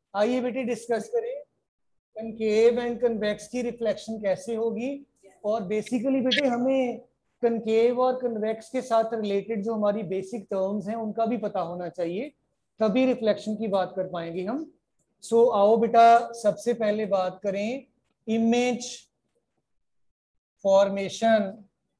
आइए बेटे डिस्कस करें कनकेव एंड कन्वेक्स की रिफ्लेक्शन कैसे होगी। और बेसिकली बेटे हमें कनकेव और कन्वेक्स के साथ रिलेटेड जो हमारी बेसिक टर्म्स हैं उनका भी पता होना चाहिए, तभी रिफ्लेक्शन की बात कर पाएंगे हम। सो आओ बेटा सबसे पहले बात करें image formation.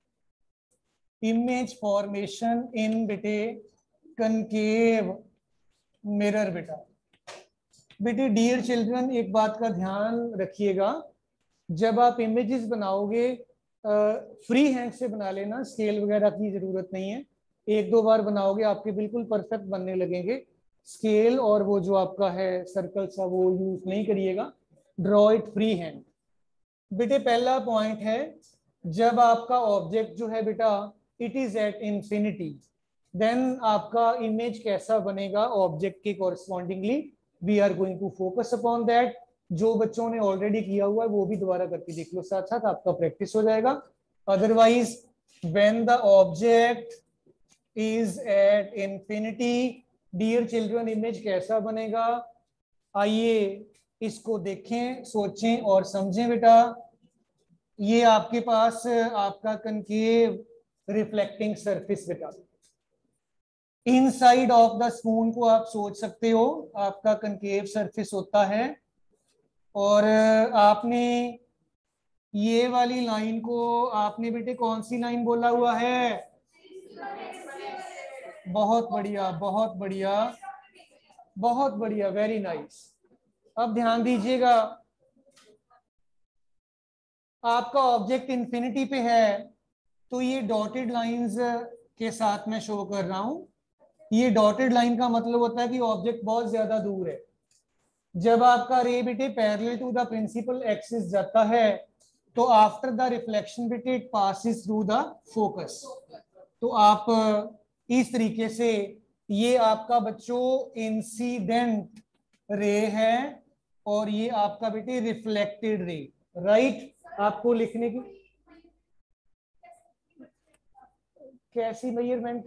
Image formation in बेटे कनकेव मिरर। बेटे डियर चिल्ड्रन एक बात का ध्यान रखिएगा, जब आप इमेजेस बनाओगे फ्री हैंड से बना लेना, स्केल वगैरह की जरूरत नहीं है। एक दो बार बनाओगे आपके बिल्कुल परफेक्ट बनने लगेंगे। स्केल और वो जो आपका है सर्कल सा वो यूज नहीं करिएगा, ड्रॉ इट फ्री हैंड। बेटे पहला पॉइंट है, जब आपका ऑब्जेक्ट जो है बेटा it is at infinity, then आपका इमेज कैसा बनेगा ऑब्जेक्ट के correspondingly, we are going to focus upon that. जो बच्चों ने ऑलरेडी किया हुआ है वो भी दोबारा करके देख लो, साथ साथ आपका प्रैक्टिस हो जाएगा। Otherwise when the object is at infinity, dear children image कैसा बनेगा, आइए इसको देखें, सोचें और समझें बेटा। ये आपके पास आपका कनकेव रिफ्लेक्टिंग सरफेस बेटा, इनसाइड ऑफ द स्पून को आप सोच सकते हो आपका कनकेव सरफेस होता है। और आपने ये वाली लाइन को आपने बेटे कौन सी लाइन बोला हुआ है? बहुत बढ़िया बहुत बढ़िया बहुत बढ़िया, वेरी नाइस। अब ध्यान दीजिएगा, आपका ऑब्जेक्ट इंफिनिटी पे है तो ये डॉटेड लाइंस के साथ मैं शो कर रहा हूं। ये डॉटेड लाइन का मतलब होता है कि ऑब्जेक्ट बहुत ज्यादा दूर है। जब आपका रे बेटे parallel to the principal axis जाता है तो आफ्टर द रिफ्लेक्शन बेटे it passes through the focus. तो आप इस तरीके से, ये आपका बच्चों इंसिडेंट रे है और ये आपका बेटे रिफ्लेक्टेड रे, राइट। आपको लिखने की कैसी मेजरमेंट?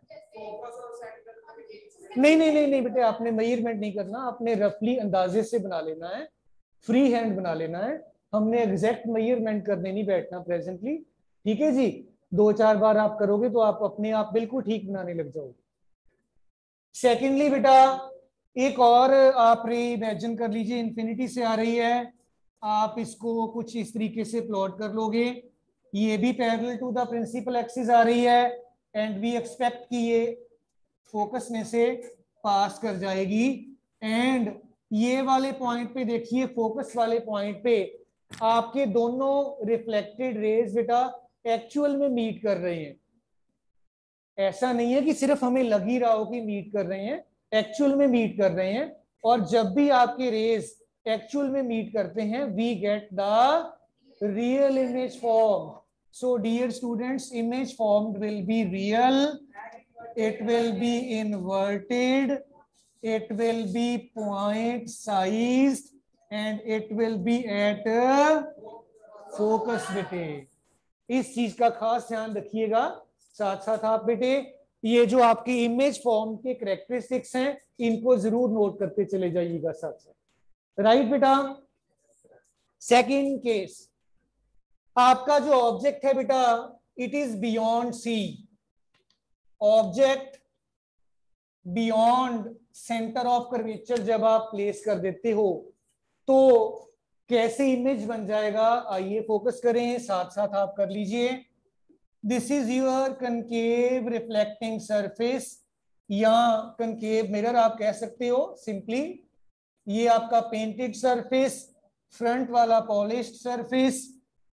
नहीं नहीं नहीं नहीं बेटे, आपने मेजरमेंट नहीं करना, आपने रफली अंदाजे से बना लेना है, फ्री हैंड बना लेना है। हमने एग्जैक्ट मेजरमेंट करने नहीं बैठना प्रेजेंटली, ठीक है जी। दो चार बार आप करोगे तो आप अपने आप बिल्कुल ठीक बनाने लग जाओगे। सेकेंडली बेटा एक और आप रे इमेजिन कर लीजिए, इंफिनिटी से आ रही है, आप इसको कुछ इस तरीके से प्लॉट कर लोगे। ये भी parallel to the principal axis आ रही है एंड वी एक्सपेक्ट कि ये फोकस में से पास कर जाएगी। एंड ये वाले पॉइंट पे देखिए, फोकस वाले पॉइंट पे आपके दोनों रिफ्लेक्टेड रेज बेटा एक्चुअल में मीट कर रहे हैं। ऐसा नहीं है कि सिर्फ हमें लग ही रहा हो कि मीट कर रहे हैं, एक्चुअल में मीट कर रहे हैं। और जब भी आपके रेज एक्चुअल में मीट करते हैं we get the real image form. So dear students image form will be real, it will be inverted, it will be point sized and it will be at focus बेटे। इस चीज का खास ध्यान रखिएगा। साथ साथ आप बेटे ये जो आपकी इमेज फॉर्म के कैरेक्टरिस्टिक्स हैं इनको जरूर नोट करते चले जाइएगा साथ साथ, राइट बेटा। सेकंड केस, आपका जो ऑब्जेक्ट है बेटा it is beyond C, object beyond centre of curvature जब आप प्लेस कर देते हो तो कैसे इमेज बन जाएगा, आइए फोकस करें, साथ साथ आप कर लीजिए। This is your concave reflecting surface या कनकेव मिरर आप कह सकते हो सिंपली। ये आपका पेंटेड सरफेस, फ्रंट वाला polished surface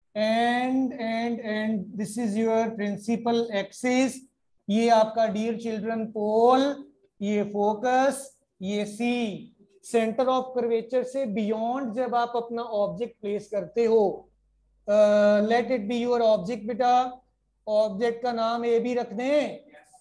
and this is your principal axis. ये आपका डियर चिल्ड्रन पोल, ये फोकस, ये सी। सेंटर ऑफ कर्वेचर से बियॉन्ड जब आप अपना ऑब्जेक्ट प्लेस करते हो, let it be your object बेटा, ऑब्जेक्ट का नाम ए भी रख दें।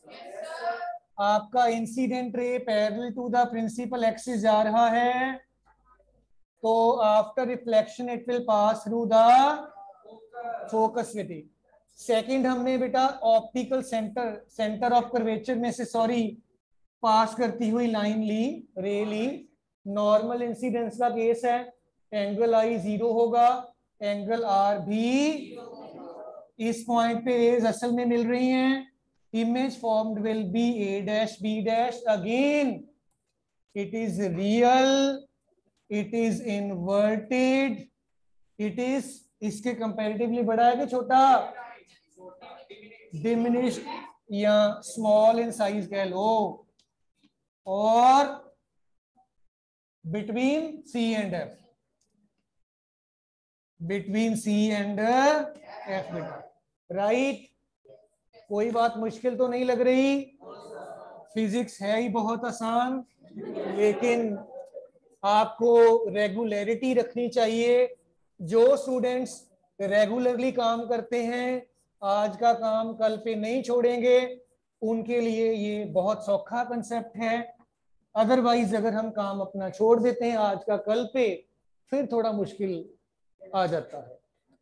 आपका incident ray parallel to the principal axis जा रहा है तो after reflection it will pass through the focus with. Second हमने बेटा ऑप्टिकल सेंटर ऑफ कर्वेचर में से सॉरी पास करती हुई लाइन ली, रे ली, नॉर्मल इंसिडेंस का केस है, एंगल आई 0 होगा, एंगल आर भी, इस पॉइंट पे रेज असल में मिल रही हैं, image formed will be A dash B dash, again it is real, it is inverted, it is इसके कंपैरेटिवली बड़ा है कि छोटा, डिमिनिश्ड या स्मॉल इन साइज कह लो, और between C and F, between C and F बेटा, राइट। कोई बात मुश्किल तो नहीं लग रही, फिजिक्स है ही बहुत आसान, लेकिन आपको रेगुलरिटी रखनी चाहिए। जो स्टूडेंट्स रेगुलरली काम करते हैं, आज का काम कल पे नहीं छोड़ेंगे, उनके लिए ये बहुत सौखा कंसेप्ट है। अदरवाइज अगर हम काम अपना छोड़ देते हैं आज का कल पे, फिर थोड़ा मुश्किल आ जाता है।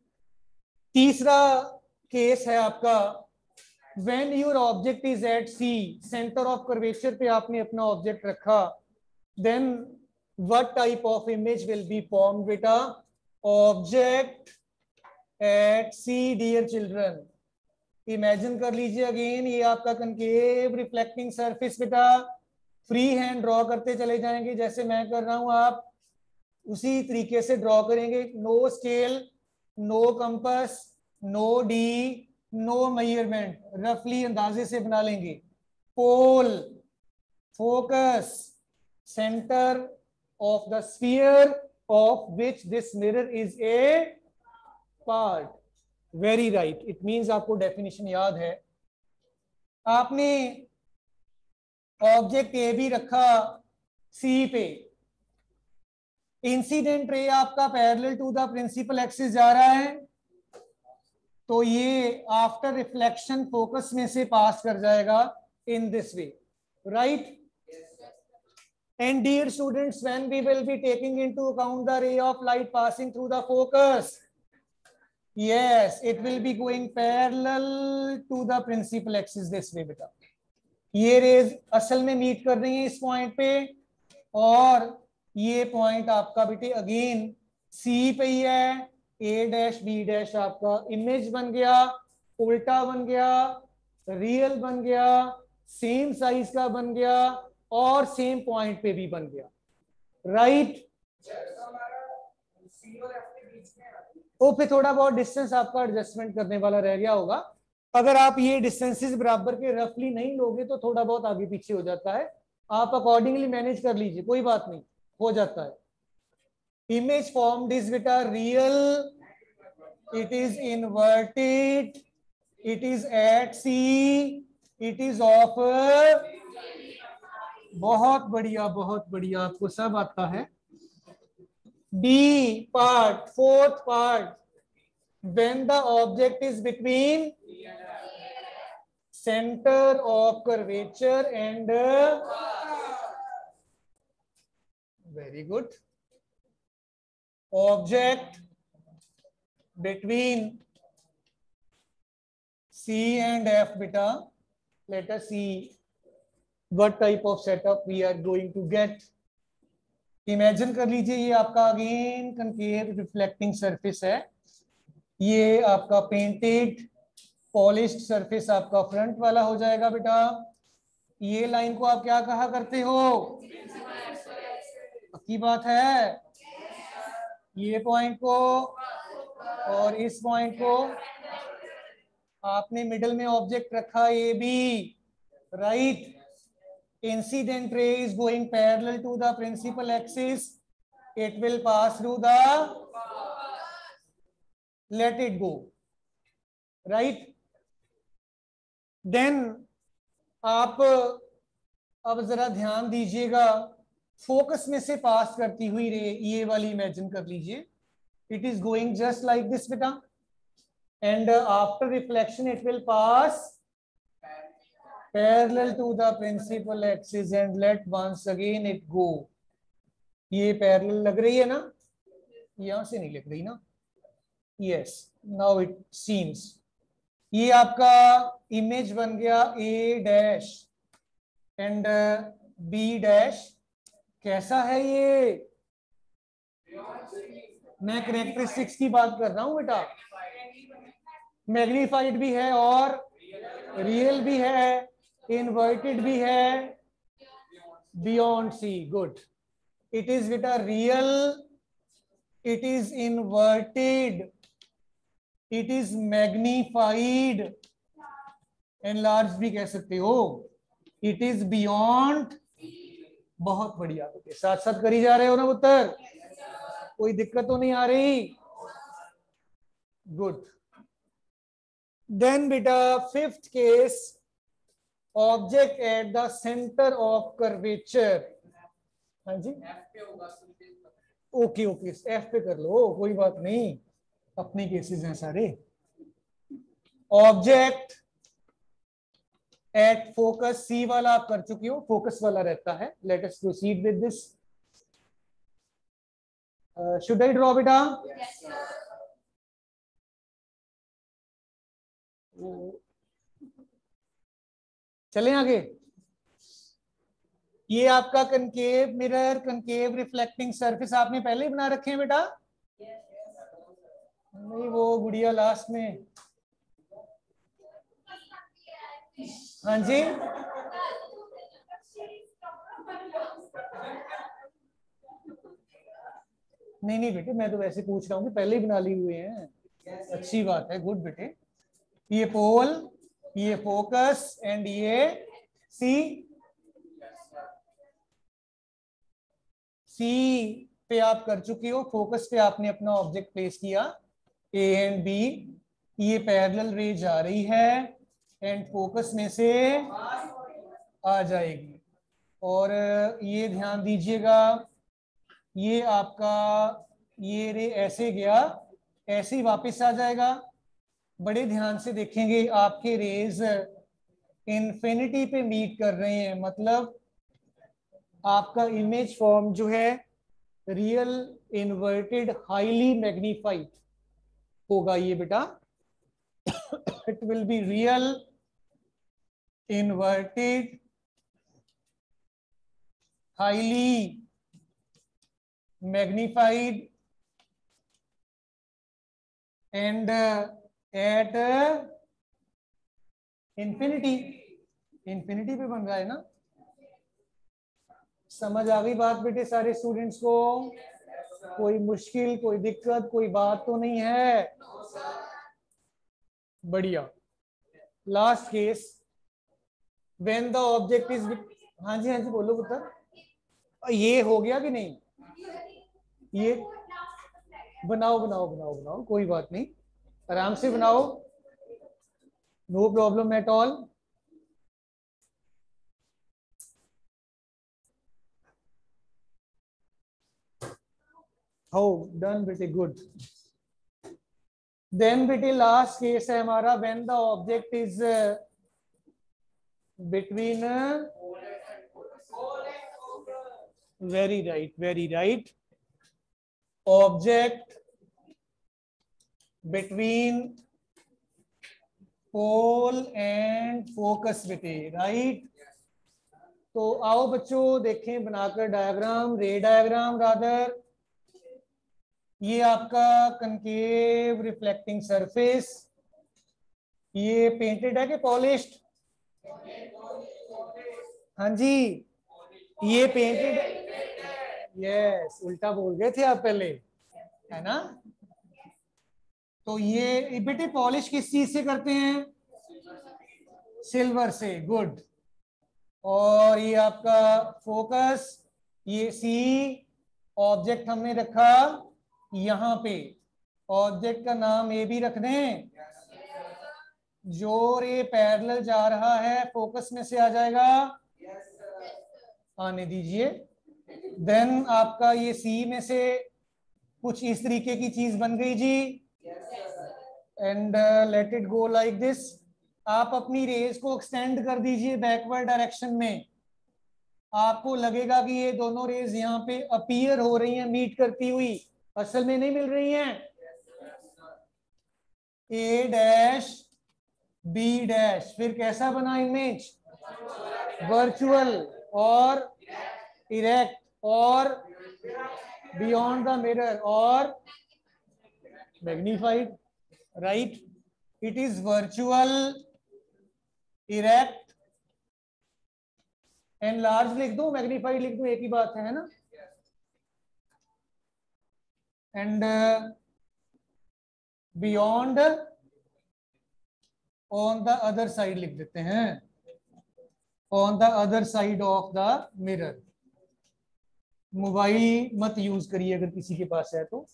तीसरा केस है आपका, when your object is at C, center of curvature पे आपने अपना ऑब्जेक्ट रखा, then what type of image will be formed बेटा? Object at C, dear children, imagine कर लीजिए अगेन, ये आपका कनकेव रिफ्लेक्टिंग सरफेस बेटा, फ्री हैंड ड्रॉ करते चले जाएंगे, जैसे मैं कर रहा हूं आप उसी तरीके से ड्रॉ करेंगे, no scale, no compass, no D, no measurement, रफली अंदाजे से बना लेंगे। Pole, focus, centre of the sphere of which this mirror is a part, very right, it means आपको डेफिनेशन याद है। आपने ऑब्जेक्ट ए भी रखा सी पे, इंसिडेंट रे आपका parallel to the principal axis जा रहा है, तो ये आफ्टर रिफ्लेक्शन फोकस में से पास कर जाएगा in this way, right. And dear students, when we will be taking into account the ray of light passing through the focus, yes, it will be going parallel to the principal axis this way बेटा। ये raise असल में meet कर रही है इस point पे, और ये पॉइंट आपका बेटे अगेन सी पे ही है, ए डैश बी डैश आपका इमेज बन गया, उल्टा बन गया, रियल बन गया, सेम साइज का बन गया, और सेम पॉइंट पे भी बन गया, राइट। तो फिर थोड़ा बहुत डिस्टेंस आपका एडजस्टमेंट करने वाला रह गया होगा। अगर आप ये डिस्टेंसेस बराबर के रफली नहीं लोगे तो थोड़ा बहुत आगे पीछे हो जाता है, आप अकॉर्डिंगली मैनेज कर लीजिए, कोई बात नहीं, हो जाता है। इमेज फॉर्म्ड इज बेटा real, it is inverted, it is at C, it is of, बहुत बढ़िया बहुत बढ़िया, आपको सब आता है। D part, fourth part, when the object is between center of curvature and very good, object between C and F beta, let us see what type of setup we are going to get। Imagine कर लीजिए ये आपका again concave reflecting surface है, ये आपका painted polished surface आपका front वाला हो जाएगा बेटा। ये लाइन को आप क्या कहा करते हो? पक्की बात है? ये पॉइंट को और इस पॉइंट को आपने मिडल में ऑब्जेक्ट रखा A B, right. Incident ray is going parallel to the principal axis, it will pass through the, let it go, right। then आप अब जरा ध्यान दीजिएगा, फोकस में से पास करती हुई रे ये वाली इमेजिन कर लीजिए, it is going just like this बेटा, and after reflection it will pass parallel to the principal axis and let once again it go। ये पैरेलल लग रही है ना, यहां से नहीं लग रही ना, यस, नाउ इट सीम्स। ये आपका इमेज बन गया A dash and B dash, कैसा है ये? मैं करेक्टरिस्टिक्स की बात कर रहा हूं बेटा। मैग्नीफाइड भी है और रियल भी है, इन्वर्टेड भी है, beyond C. Good. It is बेटा real, it is inverted, it is magnified, enlarge भी कह सकते हो, इट इज बियॉन्ड। बहुत बढ़िया बेटे, साथ साथ करी जा रहे हो ना उत्तर? कोई दिक्कत तो नहीं आ रही? गुड। देन बेटा fifth case, object at the centre of curvature. हाँ जी, ओके ओके, एफ पे कर लो, कोई बात नहीं, अपने केसेस हैं सारे। ऑब्जेक्ट एट फोकस, सी वाला आप कर चुकी हो, फोकस वाला रहता है। Let us proceed with this. Should I draw बेटा? चलें आगे। ये आपका concave mirror, concave reflecting surface आपने पहले ही बना रखे हैं बेटा? नहीं, वो गुड़िया लास्ट में। हाँ जी, नहीं नहीं बेटे, मैं तो वैसे पूछ रहा हूँ कि पहले ही बना ली हुए हैं। अच्छी बात है, गुड बेटे। ये पोल, ये फोकस एंड ये सी। सी पे आप कर चुकी हो, फोकस पे आपने अपना ऑब्जेक्ट प्लेस किया, ए एंड बी। ये पैरेलल रे जा रही है एंड फोकस में से आ जाएगी। और ये ध्यान दीजिएगा, ये आपका ये रे ऐसे गया, ऐसे ही वापस आ जाएगा। बड़े ध्यान से देखेंगे, आपके रेज इन्फिनिटी पे मीट कर रहे हैं, मतलब आपका इमेज फॉर्म जो है रियल इन्वर्टेड हाईली मैग्नीफाइड होगा ये बेटा। It will be real inverted highly magnified and at infinity. Infinity पे बन रहा है ना? समझ आ गई बात बेटे सारे स्टूडेंट्स को? कोई मुश्किल, कोई दिक्कत, कोई बात तो नहीं है? बढ़िया। Last case, when the object is, हाँ जी हाँ जी बोलो पुत्र। ये हो गया कि नहीं? ये बनाओ बनाओ बनाओ बनाओ, कोई बात नहीं, आराम से बनाओ, नो प्रॉब्लम एट ऑल। हो डन बेटे, गुड। देन बेटे लास्ट केस है हमारा, when the object is between, very right very right, object between pole and focus बेटे, राइट। तो आओ बच्चों देखें बनाकर डायग्राम, रे डायग्राम रादर। ये आपका कनकेव रिफ्लेक्टिंग सरफेस, ये पेंटेड है कि पॉलिश्ड? हाँ जी, ये पेंटेड, यस, उल्टा बोल गए थे आप पहले, है ना? तो ये बेटे पॉलिश किस चीज से करते हैं? सिल्वर से, गुड। और ये आपका फोकस, ये सी, ऑब्जेक्ट हमने रखा यहां पे, ऑब्जेक्ट का नाम ए भी रख दें। जो रे पैरेलल जा रहा है फोकस में से आ जाएगा, आने दीजिए। देन आपका ये सी में से कुछ इस तरीके की चीज बन गई जी, and let it go like this. आप अपनी रेज को एक्सटेंड कर दीजिए बैकवर्ड डायरेक्शन में, आपको लगेगा कि ये दोनों रेज यहाँ पे अपीयर हो रही हैं मीट करती हुई, असल में नहीं मिल रही हैं। ए डैश बी डैश, फिर कैसा बना इमेज? वर्चुअल और इरेक्ट, और बियॉन्ड द मिरर और magnified, right. It is virtual, erect and large लिख दो, मैग्नीफाइड लिख दो, एक ही बात है ना। And beyond on the other side लिख देते हैं, on the other side of the mirror. Mobile मत यूज करिए अगर किसी के पास है तो,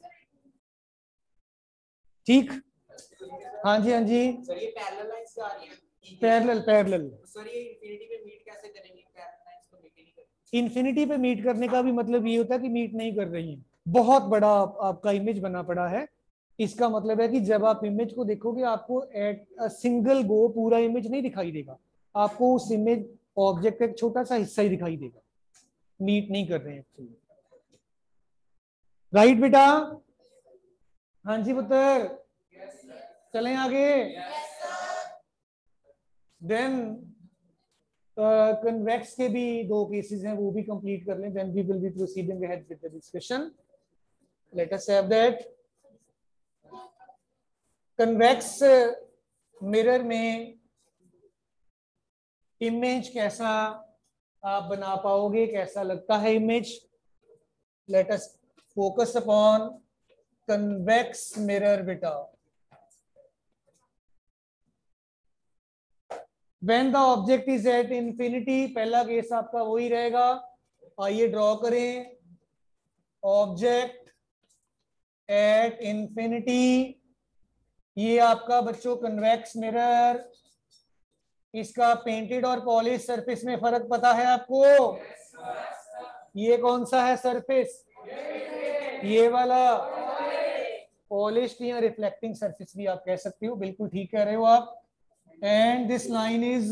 ठीक। हाँ जी, हाँ जी। सर ये पैरेलल लाइंस आ रही है, पैरेलल सर ये इंफिनिटी पे मीट कैसे करेंगे, पैरेलल लाइंस को मीट नहीं करेंगे। इंफिनिटी पे मीट करने का भी मतलब ये होता है कि मीट नहीं कर रही है। बहुत बड़ा आपका इमेज बना पड़ा है, इसका मतलब है कि जब आप इमेज को देखोगे आपको एट अ सिंगल गो पूरा इमेज नहीं दिखाई देगा, आपको उस इमेज ऑब्जेक्ट का एक छोटा सा हिस्सा ही दिखाई देगा। मीट नहीं कर रहे हैं एक्चुअली, राइट बेटा। हाँ जी पुत्र, चलें आगे। देन कन्वेक्स के भी दो केसेस हैं, वो भी कंप्लीट कर लें, then we will be proceeding ahead with the discussion. Let us have that. Convex mirror में इमेज कैसा आप बना पाओगे, कैसा लगता है image. Let us focus upon convex mirror बेटा। When the object is at infinity, पहला केस आपका वही रहेगा। आइए ड्रॉ करें, ऑब्जेक्ट एट इंफिनिटी। ये आपका बच्चों कन्वेक्स मिरर। इसका पेंटेड और पॉलिश सरफेस में फर्क पता है आपको? ये कौन सा है सरफेस? ये वाला पॉलिश्ड या रिफ्लेक्टिंग सरफेस भी आप कह सकते हो, बिल्कुल ठीक कह रहे हो आप। And this line is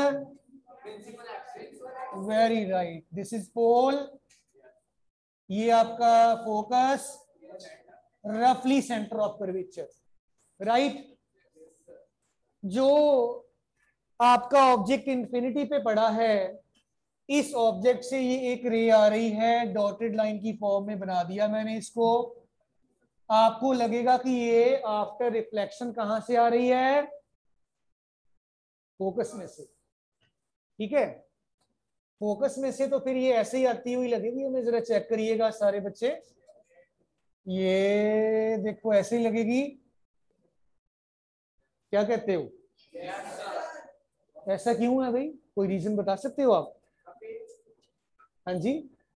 very right. This is pole. ये आपका फोकस, रफली सेंटर ऑफ कर्वेचर, राइट। जो आपका ऑब्जेक्ट इंफिनिटी पे पड़ा है, इस ऑब्जेक्ट से ये एक रे आ रही है, डॉटेड लाइन की फॉर्म में बना दिया मैंने इसको। आपको लगेगा कि ये आफ्टर रिफ्लेक्शन कहां से आ रही है? फोकस में से, ठीक है। फोकस में से तो फिर ये ऐसे ही आती हुई लगेगी, हमें जरा चेक करिएगा सारे बच्चे। ये देखो ऐसे ही लगेगी, क्या कहते हो? ऐसा क्यों है भाई, कोई रीजन बता सकते हो आप? हाँ जी,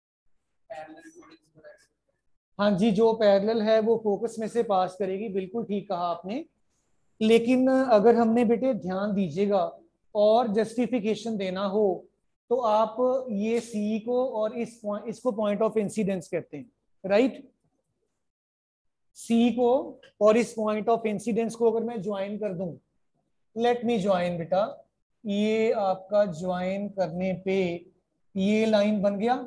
हाँ जी, जो पैरेलल है वो फोकस में से पास करेगी, बिल्कुल ठीक कहा आपने। लेकिन अगर हमने बेटे ध्यान दीजिएगा और जस्टिफिकेशन देना हो तो आप ये सी को और इसको पॉइंट ऑफ इंसिडेंस कहते हैं, राइट। सी को और इस पॉइंट ऑफ इंसिडेंस को अगर मैं ज्वाइन कर दूं, लेट मी ज्वाइन बेटा, ये आपका ज्वाइन करने पे ये लाइन बन गया।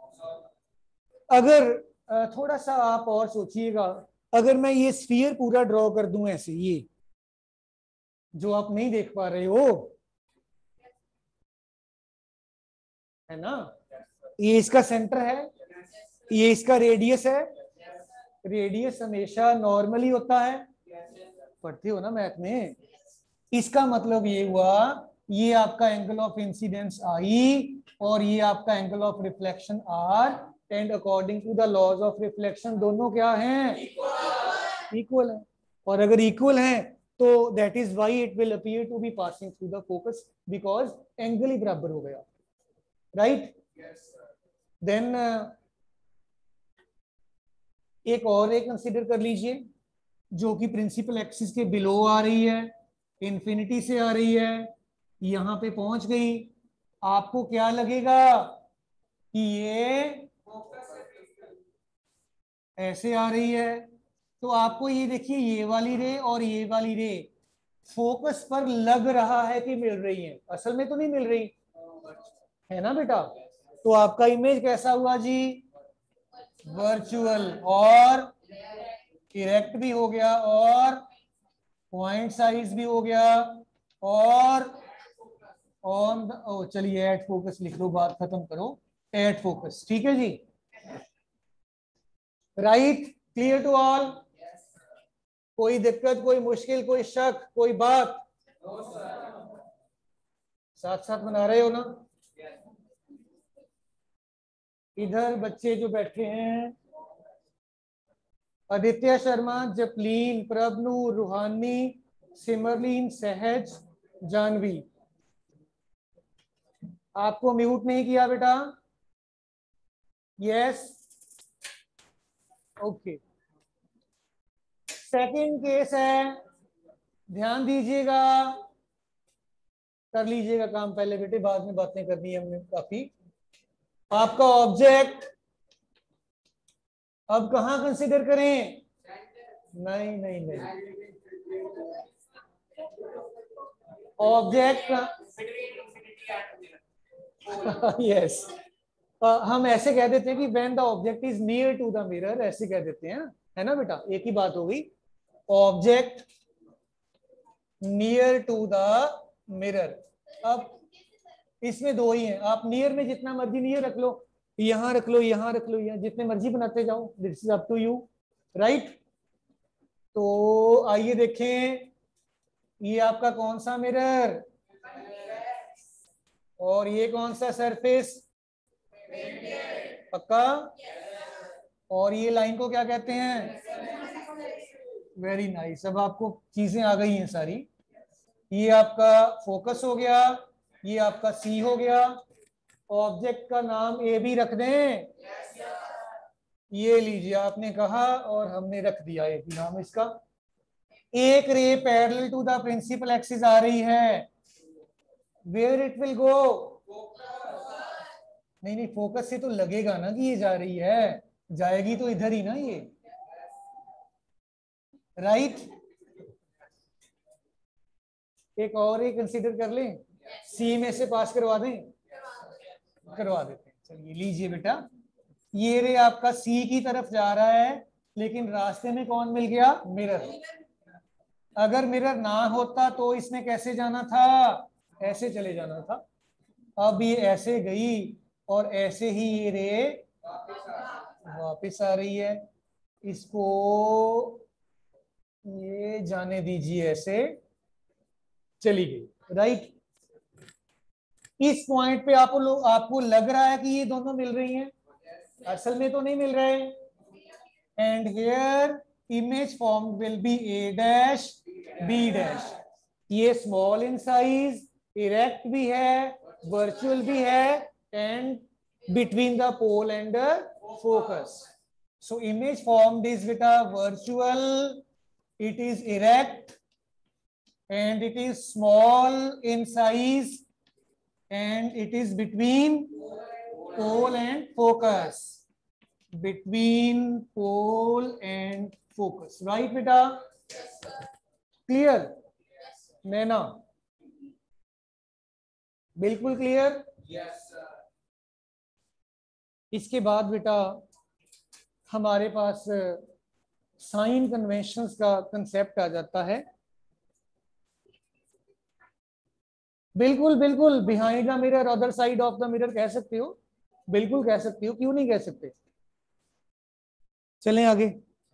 अगर थोड़ा सा आप और सोचिएगा, अगर मैं ये स्फीयर पूरा ड्रॉ कर दूं ऐसे, ये जो आप नहीं देख पा रहे हो है ना, ये इसका सेंटर है, ये इसका रेडियस है। रेडियस हमेशा नॉर्मली होता है, पढ़ते हो ना मैथ में। इसका मतलब ये हुआ, ये आपका एंगल ऑफ इंसिडेंस आई और ये आपका angle of reflection R, and according to the laws of reflection दोनों क्या हैं? इक्वल है। और अगर इक्वल है तो that is why it will appear to be passing through the focus, because angle ही बराबर हो गया, राइट। देन एक और एक कंसीडर कर लीजिए, जो कि प्रिंसिपल एक्सिस के बिलो आ रही है, इंफिनिटी से आ रही है, यहां पे पहुंच गई। आपको क्या लगेगा कि ये ऐसे आ रही है, तो आपको ये देखिए, ये वाली रे और ये वाली रे फोकस पर लग रहा है कि मिल रही है, असल में तो नहीं मिल रही है ना बेटा। तो आपका इमेज कैसा हुआ जी? वर्चुअल, और इरेक्ट भी हो गया, और पॉइंट साइज भी हो गया, और ऑन चलिए एट फोकस लिख लो, बात खत्म करो, एट फोकस, ठीक है जी। Right, clear to all? कोई दिक्कत, कोई मुश्किल, कोई शक, कोई बात? साथ साथ बना रहे हो ना? इधर बच्चे जो बैठे हैं, आदित्य शर्मा, जपलीन, प्रभनु, रूहानी, सिमरलीन, सहज, जानवी, आपको म्यूट नहीं किया बेटा? Yes, okay. सेकंड केस है, ध्यान दीजिएगा, कर लीजिएगा काम पहले बेटे, बाद में बातें करनी है हमने काफी। आपका ऑब्जेक्ट अब कहां कंसीडर करें? नहीं नहीं नहीं, ऑब्जेक्ट यस, हम ऐसे कह देते हैं कि when the object is near to the mirror, ऐसे कह देते हैं, है ना बेटा? एक ही बात हो गई, object near to the mirror. अब इसमें दो ही हैं, आप नियर में जितना मर्जी नियर रख लो, यहां रख लो, यहां रख लो, यहां, जितने मर्जी बनाते जाओ, this is up to you, right? तो आइए देखें, ये आपका कौन सा मिरर और ये कौन सा सरफेस? पक्का? और ये लाइन को क्या कहते हैं? वेरी नाइस, अब आपको चीजें आ गई हैं सारी। ये आपका फोकस हो गया, ये आपका सी हो गया, ऑब्जेक्ट का नाम ए भी रख दें? ये लीजिए, आपने कहा और हमने रख दिया एक ही नाम इसका। एक ray parallel to the principal axis आ रही है, वेयर इट विल गो? नहीं नहीं, फोकस से तो लगेगा ना कि ये जा रही है, जाएगी तो इधर ही ना ये, राइट? एक और ही कंसीडर कर लें, सी में से पास करवा दें? करवा देते हैं, चलिए लीजिए बेटा, ये रे आपका सी की तरफ जा रहा है, लेकिन रास्ते में कौन मिल गया? मिरर। अगर मिरर ना होता तो इसने कैसे जाना था? ऐसे चले जाना था। अब ये ऐसे गई और ऐसे ही ये रे वापस आ रही है, इसको ये जाने दीजिए, ऐसे चली गई, राइट? इस पॉइंट पे आपको लग रहा है कि ये दोनों मिल रही हैं, असल में तो नहीं मिल रहे। And here image form will be A dash B dash. ये स्मॉल इन साइज, इरेक्ट भी है, वर्चुअल भी है, and between the pole and the focus. So image formed is beta virtual, it is erect, and it is small in size, and it is between pole and focus. Between pole and focus, right beta? Clear? Naina बिल्कुल clear? इसके बाद बेटा हमारे पास sign conventions का concept आ जाता है। बिल्कुल बिल्कुल, behind the mirror, other side of the mirror कह सकते हो, बिल्कुल कह सकते हो, क्यों नहीं कह सकते? चलें आगे।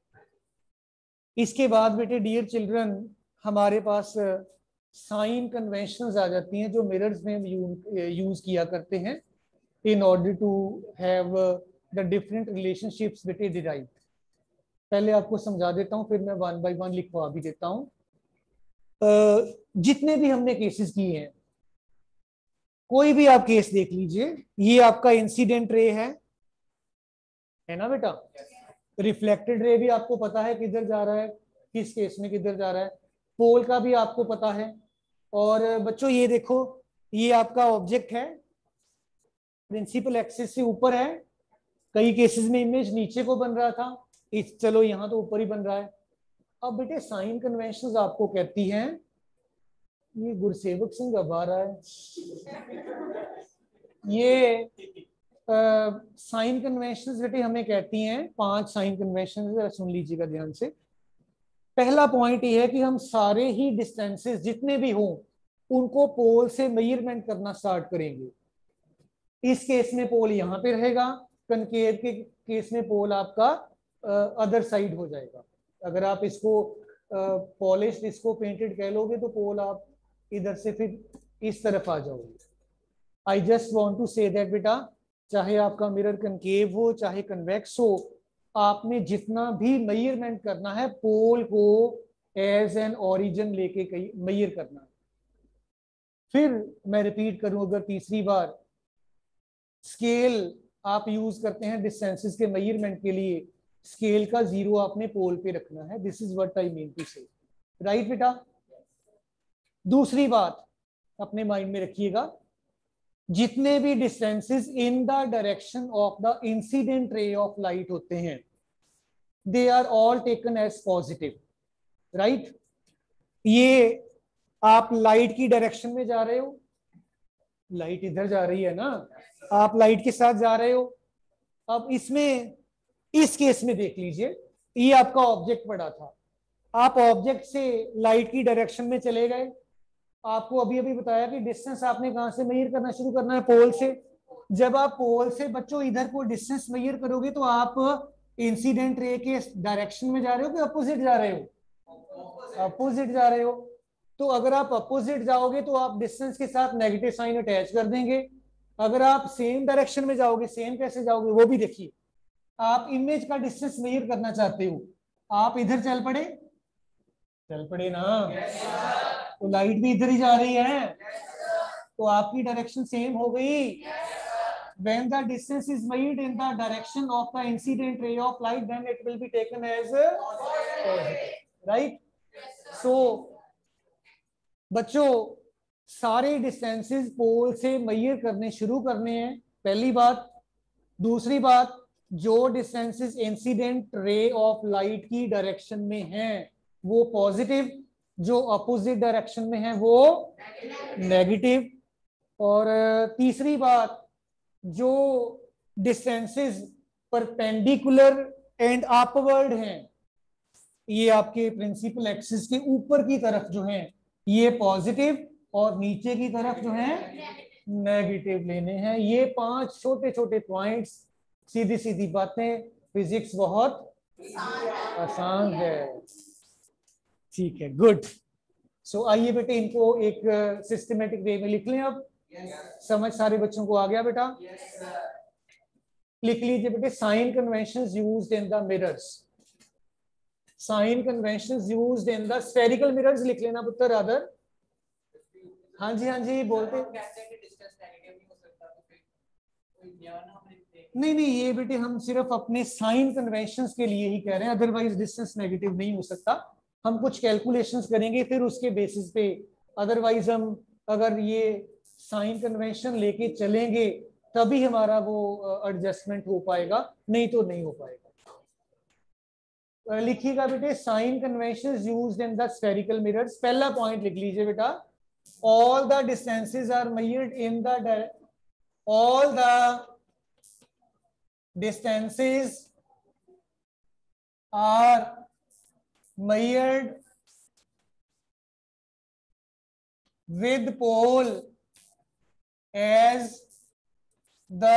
इसके बाद बेटे डियर चिल्ड्रन, हमारे पास साइन कन्वेंशंस आ जाती हैं जो मिरर्स में यूज किया करते हैं in order to have the different relationships बेटे derived। पहले आपको समझा देता हूं, फिर मैं वन बाय वन लिखवा भी देता हूं। जितने भी हमने केसेस किए हैं, कोई भी आप केस देख लीजिए, ये आपका इंसिडेंट रे है ना बेटा? रिफ्लेक्टेड रे भी आपको पता है किधर जा रहा है, किस केस में किधर जा रहा है, पोल का भी आपको पता है। और बच्चों ये देखो, ये आपका ऑब्जेक्ट है, प्रिंसिपल एक्सिस से ऊपर है, कई केसेस में इमेज नीचे को बन रहा था, चलो यहां तो ऊपर ही बन रहा है। अब बेटे साइन कन्वेंशंस आपको कहती हैं, ये गुरसेवक सिंह अब आ रहा है, ये साइन कन्वेंशंस बेटे हमें कहती हैं 5 साइन कन्वेंशंस, सुन लीजिएगा ध्यान से। पहला पॉइंट ये है कि हम सारे ही डिस्टेंसेस जितने भी हों उनको पोल से मेजरमेंट करना स्टार्ट करेंगे। इस केस में पोल यहां पे रहेगा, कनकेव के केस में पोल आपका अदर साइड हो जाएगा। अगर आप इसको पॉलिश इसको पेंटेड कह लोगे तो पोल आप इधर से फिर इस तरफ आ जाओगे। I just want to say that बेटा, चाहे आपका मिरर कनकेव हो चाहे कन्वेक्स हो, आपने जितना भी मेजरमेंट करना है पोल को एज एन ओरिजिन लेके मेजर करना है। फिर मैं रिपीट करूं अगर तीसरी बार, स्केल आप यूज करते हैं डिस्टेंसेस के मेजरमेंट के लिए, स्केल का 0 आपने पोल पे रखना है। This is what I mean to say, right बेटा। दूसरी बात अपने माइंड में रखिएगा, जितने भी distances in the direction of the incident ray of light होते हैं, they are all taken as positive, right. ये आप लाइट की डायरेक्शन में जा रहे हो, लाइट इधर जा रही है ना, आप लाइट के साथ जा रहे हो। अब इसमें इस केस में देख लीजिए, ये आपका ऑब्जेक्ट पड़ा था, आप ऑब्जेक्ट से लाइट की डायरेक्शन में चले गए। आपको अभी अभी बताया कि डिस्टेंस आपने कहां से मेजर करना शुरू करना है, पोल से। जब आप पोल से बच्चों इधर को डिस्टेंस मेजर करोगे तो आप इंसिडेंट रे के डायरेक्शन में जा रहे हो कि अपोजिट जा रहे हो? अपोजिट जा रहे हो। तो अगर आप अपोजिट जाओगे तो आप डिस्टेंस के साथ नेगेटिव साइन अटैच कर देंगे। अगर आप सेम डायरेक्शन में जाओगे, सेम कैसे जाओगे वो भी देखिए। आप इमेज का डिस्टेंस मेजर करना चाहते हो, आप इधर चल पड़े ना, तो लाइट भी इधर ही जा रही है, तो आपकी डायरेक्शन सेम हो गई। When the distance is made in the direction of the incident ray of light, then it will be taken as positive, right? So बच्चों सारे डिस्टेंसेस पोल से मेजर करने शुरू करने हैं, पहली बात। दूसरी बात, जो distances incident ray of light की डायरेक्शन में हैं वो पॉजिटिव, जो अपोजिट डायरेक्शन में है वो नेगेटिव। और तीसरी बात, जो डिस्टेंसेस परपेंडिकुलर एंड अपवर्ड हैं, ये आपके प्रिंसिपल एक्सिस के ऊपर की तरफ जो है ये पॉजिटिव, और नीचे की तरफ जो है नेगेटिव लेने हैं। ये 5 छोटे छोटे पॉइंट्स, सीधी सीधी बातें, फिजिक्स बहुत आसान है। ठीक है, गुड। सो आइए बेटे इनको एक सिस्टमेटिक वे में लिख लें। अब समझ सारे बच्चों को आ गया बेटा? लिख लीजिए बेटे, sign conventions used in the mirrors. Sign conventions used in the spherical mirrors लिख लेना पुत्र अदर। हाँ जी बोलते। नहीं, ये बेटे हम सिर्फ अपने साइन कन्वेंशंस के लिए ही कह रहे हैं, अदरवाइज डिस्टेंस नेगेटिव नहीं हो सकता। हम कुछ कैलकुलेशंस करेंगे फिर उसके बेसिस पे, अदरवाइज हम अगर ये साइन कन्वेंशन लेके चलेंगे तभी हमारा वो एडजस्टमेंट हो पाएगा, नहीं तो नहीं हो पाएगा। लिखिएगा बेटे, sign conventions used in the spherical mirrors. पहला पॉइंट लिख लीजिए बेटा, all the distances are measured in the all the distances are measured with pole as the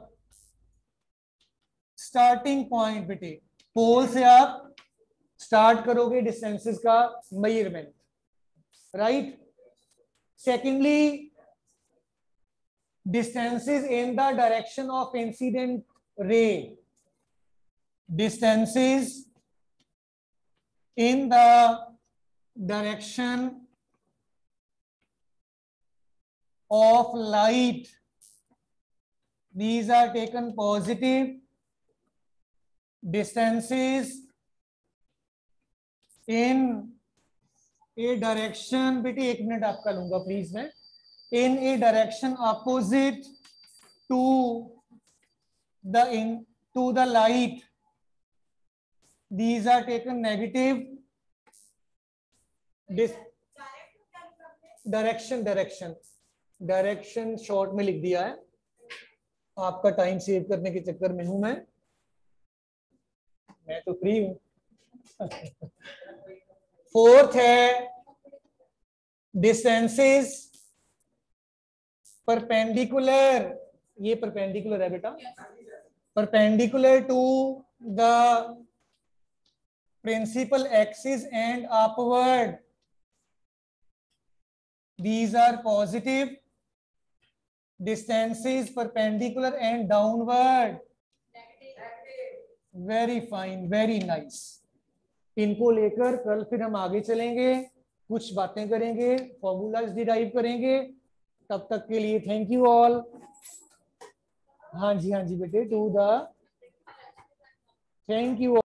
starting point। बेटे पोल से आप स्टार्ट करोगे डिस्टेंसेस का measurement, right. Secondly, distances in the direction of incident ray. Distances in the direction of light, these are taken positive. Distances in a direction, बेटी 1 minute आपका लूंगा please मैं, in a direction opposite to the light, these are taken negative. Direction short में लिख दिया है, आपका time save करने के चक्कर में हूं मैं तो फ्री हूं। फोर्थ है डिस्टेंसेस परपेंडिकुलर, ये परपेंडिकुलर है बेटा, perpendicular to the principal axis and upward. These are positive. Distances perpendicular and downward. Very fine, very nice. इनको लेकर कल फिर हम आगे चलेंगे, कुछ बातें करेंगे, फॉर्मूलाज डिराइव करेंगे. तब तक के लिए थैंक यू ऑल. हाँ जी बेटे, टू द थैंक यू.